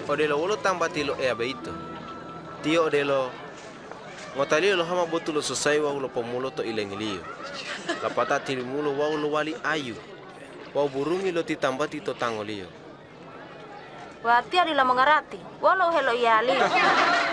Odelo wolo tamba tilo e abeito. Tio odelo ngotalio lo hama botulo sosai wa ulo pomulo to ilengilio. Lapata tilimulo wa ulo wali ayu. Wa burungi lo titambati to tangolio. Wati adila mengarati, walau helo ia ali.